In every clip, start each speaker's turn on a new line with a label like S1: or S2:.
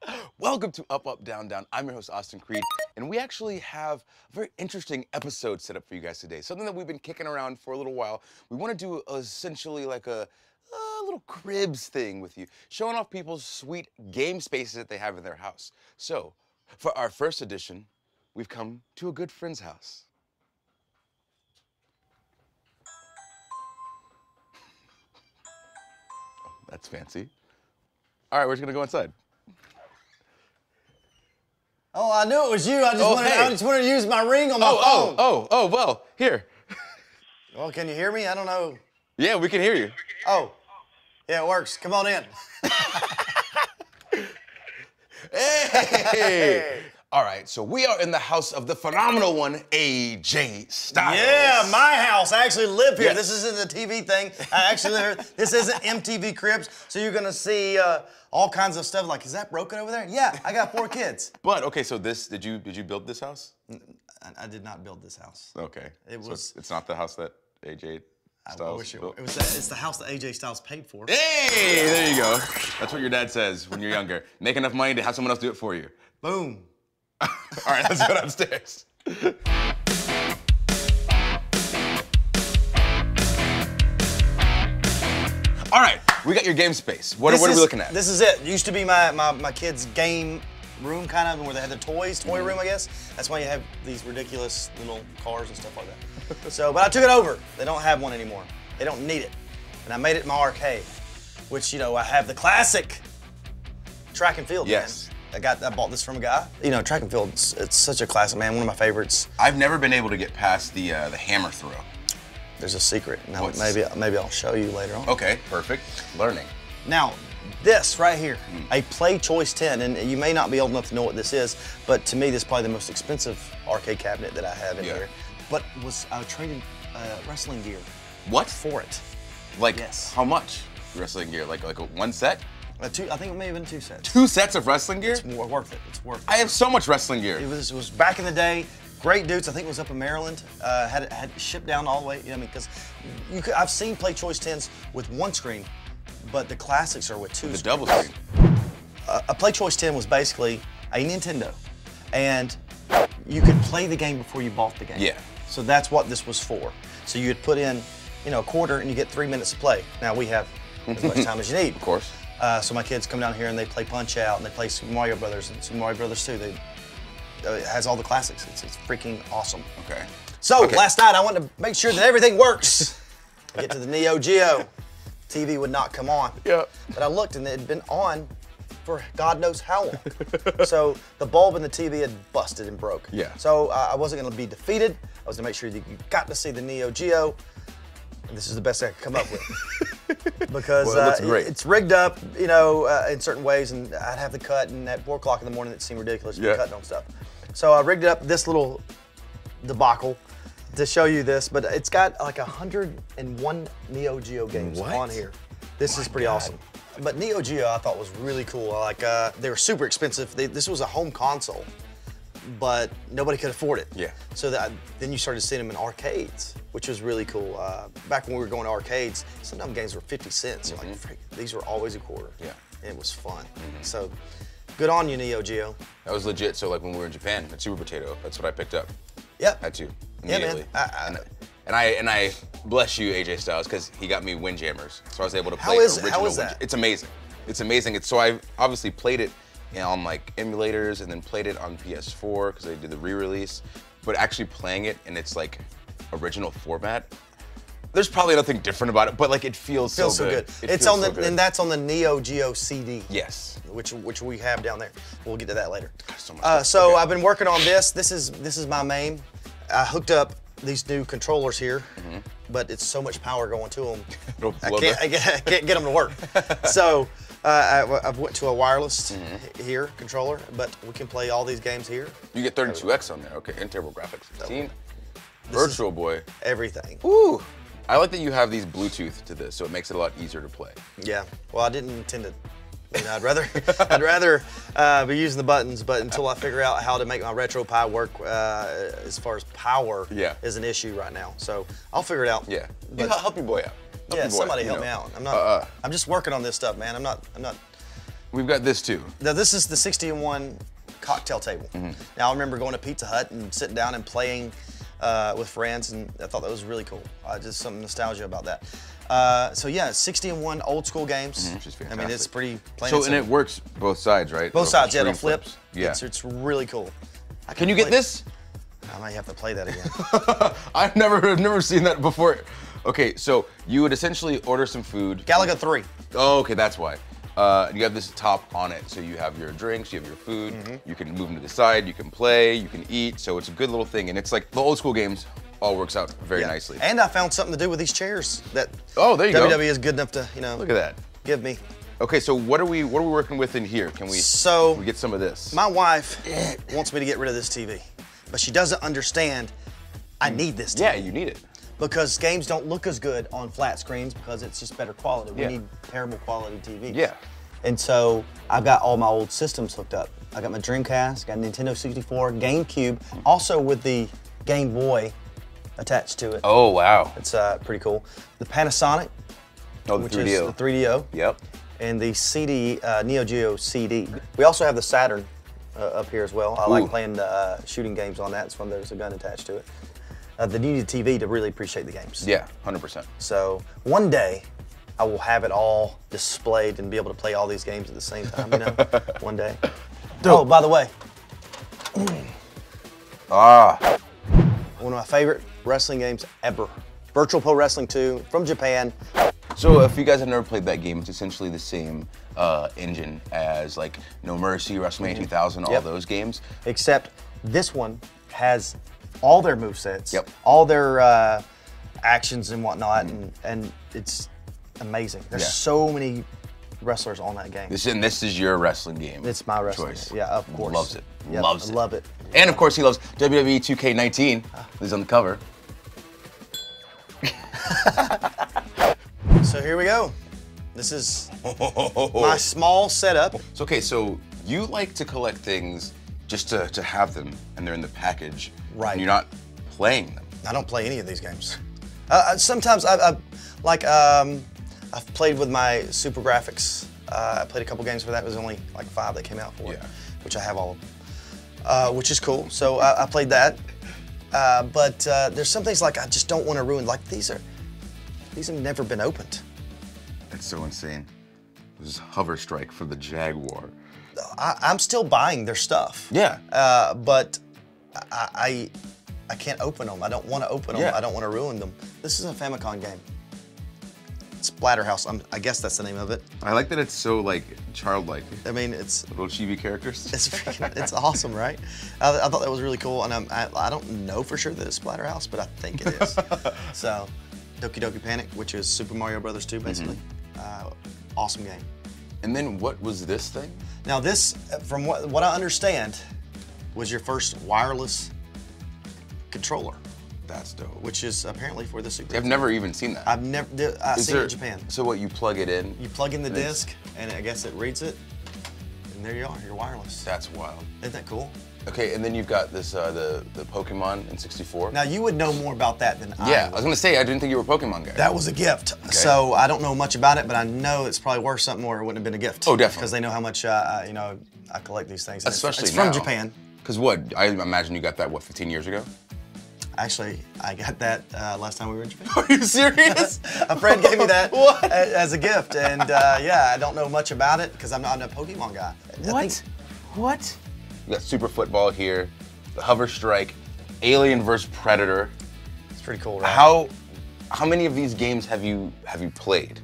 S1: Welcome to Up, Up, Down, Down. I'm your host, Austin Creed, and we actually have a very interesting episode set up for you guys today. Something that we've been kicking around for a little while. We want to do essentially like a little cribs thing with you, showing off people's sweet game spaces that they have in their house. So, for our first edition, we've come to a good friend's house. Oh, that's fancy. All right, we're just gonna go inside.
S2: Oh, I knew it was you. I just wanted to use my ring on my phone.
S1: Well, here.
S2: Well, can you hear me? I don't know.
S1: Yeah, we can hear you.
S2: Oh, yeah, it works. Come on in.
S1: Hey! All right, so we are in the house of the phenomenal one, AJ Styles.
S2: Yeah, my house. I actually live here.
S1: Yes.
S2: This isn't a TV thing. I actually live here. This isn't MTV Cribs, so you're gonna see all kinds of stuff. Like, is that broken over there? Yeah, I got 4 kids.
S1: But okay, so did you build this house?
S2: I did not build this house.
S1: Okay.
S2: It
S1: So
S2: was.
S1: it's not the house that AJ Styles
S2: I wish
S1: built.
S2: it was. It's the house that AJ Styles paid for.
S1: Hey, there you go. That's what your dad says when you're younger. Make enough money to have someone else do it for you.
S2: Boom.
S1: All right, let's go downstairs. All right, we got your game space. What are we looking at?
S2: This is it. It used to be my kids' game room, kind of, where they had the toys, toy room, I guess. That's why you have these ridiculous little cars and stuff like that. So, but I took it over. They don't have one anymore. They don't need it. And I made it my arcade, which, you know, I have the classic track and field.
S1: Yes.
S2: Man. I bought this from a guy. You know, track and field, it's such a classic, man. One of my favorites.
S1: I've never been able to get past the hammer throw.
S2: There's a secret. Now, maybe I'll show you later on.
S1: Okay, perfect. Learning.
S2: Now, this right here, a Play Choice 10, and you may not be old enough to know what this is, but to me, this is probably the most expensive arcade cabinet that I have in here. But I traded wrestling gear.
S1: What?
S2: For it.
S1: Like,
S2: yes.
S1: How much wrestling gear? Like a one set?
S2: I think it may have been 2 sets.
S1: 2 sets of wrestling gear?
S2: It's more worth it. It's worth it.
S1: I have so much wrestling gear.
S2: It was back in the day. Great dudes. I think it was up in Maryland. Had it shipped down all the way. You know, I mean, because I've seen Play Choice 10s with 1 screen, but the classics are with 2
S1: The
S2: screens.
S1: double screen.
S2: A Play Choice 10 was basically a Nintendo, and you could play the game before you bought the game.
S1: Yeah.
S2: So that's what this was for. So you'd put in, you know, a quarter and you get 3 minutes to play. Now we have as much time as you need.
S1: Of course.
S2: So my kids come down here and they play Punch Out and they play Super Mario Brothers and Super Mario Brothers 2. It has all the classics. It's freaking awesome.
S1: Okay.
S2: So last night I wanted to make sure that everything works. I get to the Neo Geo. TV would not come on.
S1: Yeah.
S2: But I looked and it had been on for God knows how long. So the bulb in the TV had busted and broke.
S1: Yeah.
S2: So I wasn't going to be defeated. I was going to make sure that you got to see the Neo Geo. And this is the best I could come up with. Because
S1: well, it looks great.
S2: It's rigged up, you know, in certain ways, and I'd have to cut, and at 4 o'clock in the morning it seemed ridiculous to be cutting on stuff. So I rigged it up this little debacle to show you this, but it's got like 101 Neo Geo games on here. This is pretty awesome. But Neo Geo I thought was really cool. Like they were super expensive. This was a home console, but nobody could afford it.
S1: Yeah.
S2: So then you started seeing them in arcades, which was really cool. Back when we were going to arcades, sometimes games were 50 cents. You're like, freak, these were always a quarter.
S1: Yeah.
S2: And it was fun. So good on you, Neo Geo.
S1: That was legit. So like when we were in Japan at Super Potato, that's what I picked up.
S2: Yep.
S1: Had to.
S2: Yeah,
S1: Immediately.
S2: man.
S1: And I bless you, AJ Styles, because he got me Windjammers, so I was able to play
S2: How is
S1: original.
S2: that?
S1: It's amazing. It's amazing. So I obviously played it on like emulators, and then played it on PS4 because they did the re-release. But actually playing it in its like original format, there's probably nothing different about it, but like it feels so good.
S2: It's on the and that's on the Neo Geo CD.
S1: Yes.
S2: Which we have down there. We'll get to that later.
S1: So much
S2: so I've been working on this. This is my main. I hooked up these new controllers here, but it's so much power going to them. I can't get them to work. So I've went to a wireless here controller, but we can play all these games here.
S1: You get 32X on there. Okay, and TurboGrafx 15. Virtual Boy.
S2: Everything.
S1: Ooh. I like that you have these Bluetooth to this, so it makes it a lot easier to play.
S2: Yeah. Well, I didn't intend to. You know, I'd rather be using the buttons, but until I figure out how to make my RetroPie work, as far as power is an issue right now. So I'll figure it out.
S1: Yeah.
S2: But,
S1: help your boy out.
S2: Yeah, somebody help me out. I'm not. I'm just working on this stuff, man. I'm not
S1: We've got this too.
S2: Now this is the 60-in-1 cocktail table. Now I remember going to Pizza Hut and sitting down and playing with friends, and I thought that was really cool. Just some nostalgia about that. So yeah, 60-in-1 old school games.
S1: Which is fantastic.
S2: I mean, it's pretty plain
S1: So,
S2: and
S1: and
S2: simple.
S1: it works both sides, right?
S2: Both sides, yeah,
S1: Screen
S2: it'll flip.
S1: flips. Yeah.
S2: It's really cool.
S1: Can you get this?
S2: I might have to play that again.
S1: I've never seen that before. Okay, so you would essentially order some food.
S2: Galaga 3.
S1: Oh, okay, that's why. You have this top on it, so you have your drinks, you have your food, you can move them to the side, you can play, you can eat, so it's a good little thing. And it's like the old school games all works out very nicely.
S2: And I found something to do with these chairs that
S1: Oh, there you go.
S2: WWE is good enough to,
S1: Look at that.
S2: give me.
S1: Okay, so what are we working with in here? Can we get some of this?
S2: My wife wants me to get rid of this TV, but she doesn't understand I need this TV.
S1: Yeah, you need it.
S2: Because games don't look as good on flat screens because it's just better quality. We
S1: Yeah.
S2: need terrible quality TVs.
S1: Yeah.
S2: And so I've got all my old systems hooked up. I got my Dreamcast, got Nintendo 64, GameCube, also with the Game Boy attached to it.
S1: Oh, wow.
S2: It's pretty cool. The Panasonic,
S1: Oh, the
S2: which
S1: 3DO.
S2: is the 3DO.
S1: Yep.
S2: And the CD, Neo Geo CD. We also have the Saturn up here as well. I like
S1: Ooh.
S2: playing shooting games on that. It's fun. There's a gun attached to it. The needed TV to really appreciate the games.
S1: Yeah, 100%.
S2: So one day, I will have it all displayed and be able to play all these games at the same time, you know? One day. Oh, by the way, one of my favorite wrestling games ever. Virtual Pro Wrestling 2 from Japan.
S1: So if you guys have never played that game, it's essentially the same engine as like No Mercy, WrestleMania 2000, all
S2: Yep.
S1: those games.
S2: Except this one has all their movesets,
S1: Yep.
S2: all their actions and whatnot, and it's amazing. There's
S1: Yeah.
S2: so many wrestlers on that game.
S1: This is your wrestling game.
S2: It's my wrestling
S1: choice.
S2: game. Yeah, of course.
S1: Loves it.
S2: Yep,
S1: Loves
S2: I
S1: it.
S2: love it.
S1: And of course, he loves WWE 2K19. He's on the cover.
S2: So here we go. This is my small setup.
S1: So, okay, so you like to collect things just to have them, and they're in the package.
S2: Right.
S1: And you're not playing them.
S2: I don't play any of these games. Sometimes I've played with my Super Graphics. I played a couple games for that. It was only like 5 that came out for it,
S1: Yeah.
S2: which I have all of them, which is cool. So I played that. But there's some things like I just don't want to ruin. Like these have never been opened.
S1: That's so insane. This is Hover Strike for the Jaguar.
S2: I'm still buying their stuff.
S1: Yeah.
S2: But I can't open them. I don't want to open them.
S1: Yeah.
S2: I don't want to ruin them. This is a Famicom game. Splatterhouse. I guess that's the name of it.
S1: I like that it's so like childlike.
S2: I mean, it's
S1: Little chibi characters.
S2: it's awesome, right? I thought that was really cool, and I don't know for sure that it's Splatterhouse, but I think it is. So, Doki Doki Panic, which is Super Mario Brothers 2, basically. Awesome game.
S1: And then what was this thing?
S2: Now this, from what I understand, was your first wireless controller,
S1: That's dope.
S2: which is apparently for the Super.
S1: I've never even seen that.
S2: I've never seen it in Japan.
S1: So what, you plug it in?
S2: You plug in the
S1: And it's-
S2: disc, and I guess it reads it, and there you are. You're wireless.
S1: That's wild.
S2: Isn't that cool?
S1: Okay, and then you've got this the Pokemon in 64.
S2: Now you would know more about that than I
S1: Yeah, I
S2: would.
S1: was gonna say I didn't think you were a Pokemon guy.
S2: That was a gift. So I don't know much about it, but I know it's probably worth something or it wouldn't have been a gift.
S1: Oh, definitely.
S2: Because they know how much I collect these things. And
S1: Especially
S2: it's
S1: now.
S2: from Japan.
S1: Because what? I imagine you got that 15 years ago?
S2: Actually, I got that last time we were in Japan.
S1: Are you serious?
S2: A friend gave me that
S1: What?
S2: as a gift, and yeah, I don't know much about it because I'm not a Pokemon guy. I think-
S1: What? You got Super Football here, the Hover Strike, Alien vs Predator.
S2: It's pretty cool, right?
S1: How many of these games have you played?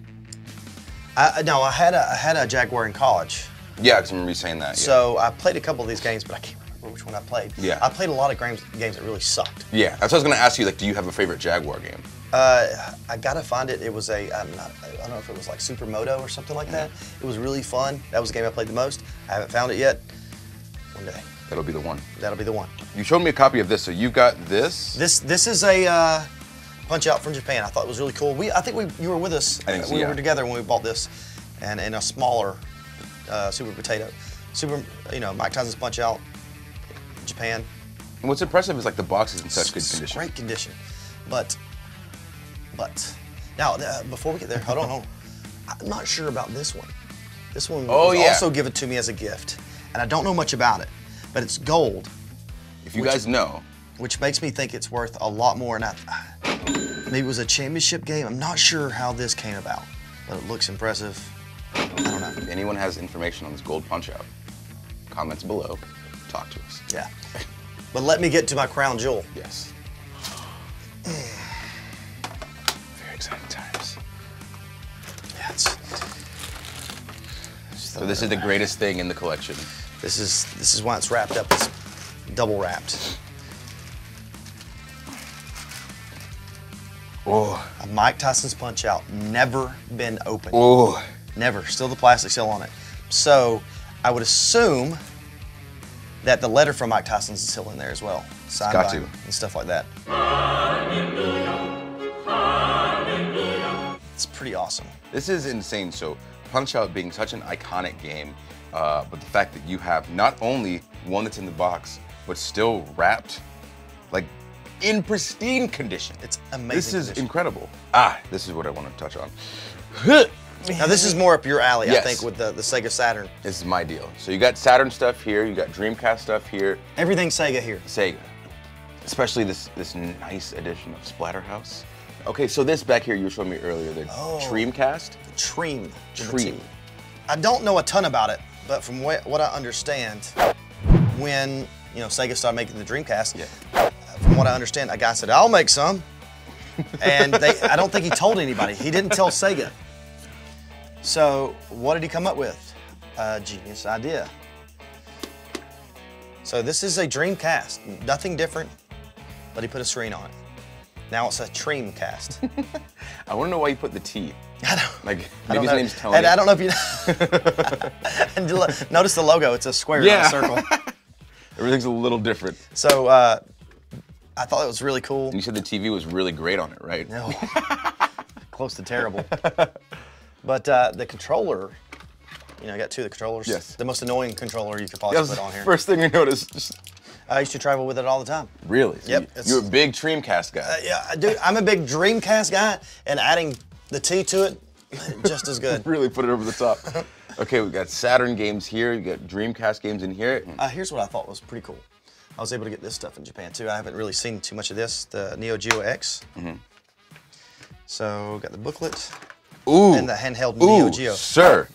S2: No, I had a Jaguar in college,
S1: Yeah, because I remember you saying that. Yeah.
S2: so I played a couple of these games, but I can't remember which one I played.
S1: Yeah.
S2: I played a lot of games that really sucked.
S1: Yeah, that's what I was gonna ask you. Like, do you have a favorite Jaguar game?
S2: I gotta find it. It was I don't know if it was like Supermoto or something like that. It was really fun. That was the game I played the most. I haven't found it yet. One day,
S1: That'll be the one.
S2: that'll be the one.
S1: You showed me a copy of this, so you got this.
S2: This is a Punch Out from Japan. I thought it was really cool. I think you were with us.
S1: I think so,
S2: we
S1: yeah.
S2: were together when we bought this, and in a smaller Super Potato. Mike Tyson's Punch Out, Japan.
S1: And what's impressive is like the box is in such good
S2: It's
S1: condition.
S2: Great condition, but now before we get there, hold on. I'm not sure about this one. This one
S1: Oh,
S2: was
S1: yeah.
S2: also given to me as a gift, and I don't know much about it, but it's gold,
S1: If you guys know,
S2: which makes me think it's worth a lot more. And maybe it was a championship game. I'm not sure how this came about, but it looks impressive. I don't know.
S1: if anyone has information on this gold Punch-Out, comments below, talk to us.
S2: Yeah. But let me get to my crown jewel.
S1: Yes. Very exciting times.
S2: Yeah,
S1: So this is the greatest thing in the collection.
S2: this is why it's wrapped up. It's double wrapped.
S1: Oh.
S2: A Mike Tyson's Punch-Out, never been opened.
S1: Oh.
S2: Never. Still the plastic still on it. So I would assume that the letter from Mike Tyson's is still in there as well. Signed
S1: got
S2: by
S1: to.
S2: him and stuff like that. It's pretty awesome.
S1: This is insane. So Punch-Out being such an iconic game, but the fact that you have not only one that's in the box, but still wrapped, like in pristine condition.
S2: It's amazing.
S1: This is
S2: condition.
S1: incredible. This is what I want to touch on.
S2: Now this is more up your alley,
S1: Yes.
S2: I think, with the Sega Saturn.
S1: This is my deal. So you got Saturn stuff here, you got Dreamcast stuff here,
S2: Everything Sega here.
S1: Sega. Especially this nice edition of Splatterhouse. Okay, so this back here you were showing me earlier, the Dreamcast.
S2: Treem.
S1: Treem.
S2: I don't know a ton about it, but from what I understand, when Sega started making the Dreamcast, from what I understand, a guy said, "I'll make some," and I don't think he told anybody. He didn't tell Sega. So what did he come up with? A genius idea. So this is a Dreamcast, nothing different, but he put a screen on it. Now it's a Dreamcast.
S1: I want to know why you put the T.
S2: I don't.
S1: Like
S2: I
S1: maybe
S2: don't
S1: his
S2: know.
S1: name's Tony.
S2: And I don't know if you and notice the logo. It's a square, not a circle.
S1: Everything's a little different.
S2: So I thought it was really cool.
S1: And you said the TV was really great on it, right?
S2: No, close to terrible. But the controller, I got two of the controllers.
S1: Yes.
S2: The most annoying controller you could possibly
S1: That was
S2: put on here.
S1: First thing I noticed. Just,
S2: I used to travel with it all the time.
S1: really? So
S2: Yep,
S1: You're a big Dreamcast guy.
S2: Yeah, dude, I'm a big Dreamcast guy, and adding the T to it, just as good.
S1: Really put it over the top. Okay, we got Saturn games here. You got Dreamcast games in here.
S2: Here's what I thought was pretty cool. I was able to get this stuff in Japan too. I haven't really seen too much of this, the Neo Geo X. So got the booklet
S1: Ooh.
S2: and the handheld Neo
S1: Ooh,
S2: Geo.
S1: sir.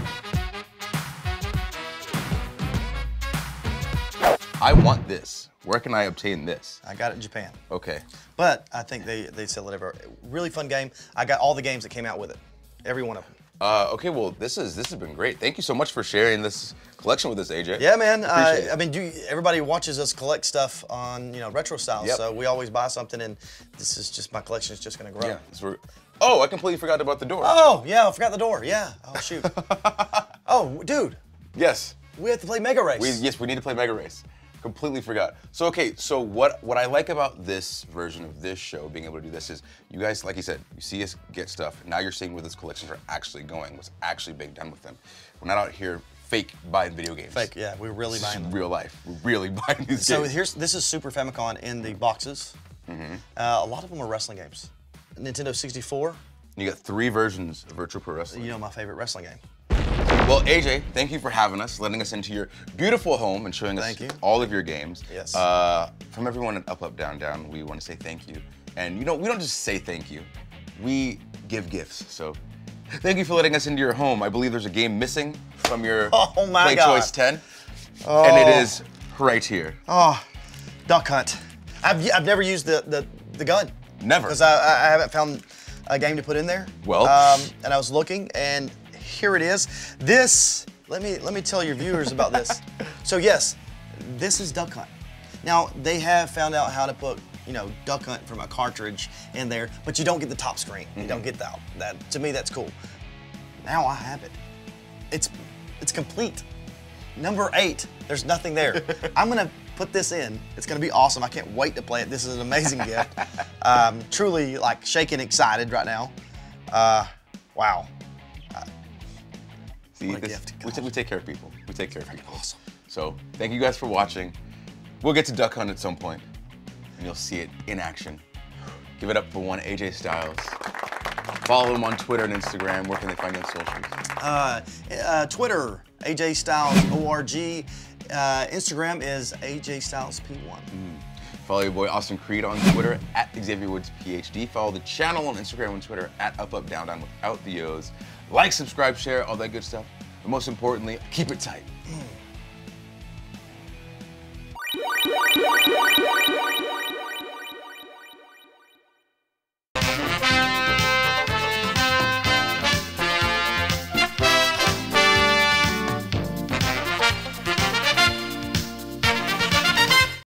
S1: I want this. Where can I obtain this?
S2: I got it in Japan.
S1: Okay.
S2: But I think they sell it everywhere. Really fun game. I got all the games that came out with it. Every one of them.
S1: Okay, well, this has been great. Thank you so much for sharing this collection with us, AJ.
S2: Yeah, man.
S1: Appreciate it.
S2: I mean, everybody watches us collect stuff on retro style.
S1: Yep.
S2: So we always buy something, and this is just my collection is just gonna grow.
S1: Yeah. Oh, I completely forgot about the door.
S2: Oh yeah, I forgot the door. Yeah. Oh shoot. Oh dude,
S1: Yes.
S2: we have to play Mega Race.
S1: Yes, we need to play Mega Race. Completely forgot. So okay, so what I like about this version of this show, being able to do this, is you guys, like you said, you see us get stuff. Now you're seeing where those collections are actually going, what's actually being done with them. We're not out here fake buying video games.
S2: Fake, yeah, we're really
S1: This is
S2: buying them.
S1: real life. We're really buying these
S2: So
S1: games.
S2: this is Super Famicom in the boxes. A lot of them are wrestling games. Nintendo 64,
S1: You got 3 versions of Virtual Pro Wrestling.
S2: my favorite wrestling game.
S1: Well, AJ, thank you for having us, letting us into your beautiful home and showing us
S2: Thank you.
S1: all of your games.
S2: Yes.
S1: From everyone at Up Up Down Down, we want to say thank you. And we don't just say thank you, we give gifts. So thank you for letting us into your home. I believe there's a game missing from your
S2: Oh my
S1: Play
S2: God.
S1: Choice 10. And it is right here.
S2: Oh, Duck Hunt. I've never used the gun.
S1: Never.
S2: Because I haven't found a game to put in there.
S1: Well.
S2: And I was looking, and here it is. This, let me tell your viewers about this. So yes, this is Duck Hunt. Now they have found out how to put Duck Hunt from a cartridge in there, but you don't get the top screen. You don't get that. To me, that's cool. Now I have it. It's complete. Number 8, there's nothing there. I'm gonna put this in. It's gonna be awesome. I can't wait to play it. This is an amazing gift. Truly like shaking excited right now. Wow.
S1: See,
S2: What a gift.
S1: we take care of people. We take care of people.
S2: Awesome.
S1: So thank you guys for watching. We'll get to Duck Hunt at some point, and you'll see it in action. Give it up for one AJ Styles. Follow him on Twitter and Instagram. Where can they find you on socials?
S2: Twitter, AJ Styles ORG. Instagram is AJ Styles P1.
S1: Follow your boy Austin Creed on Twitter at Xavier Woods PhD. Follow the channel on Instagram and Twitter at Up Up Down Down without the O's. Like, subscribe, share, all that good stuff. But most importantly, keep it tight.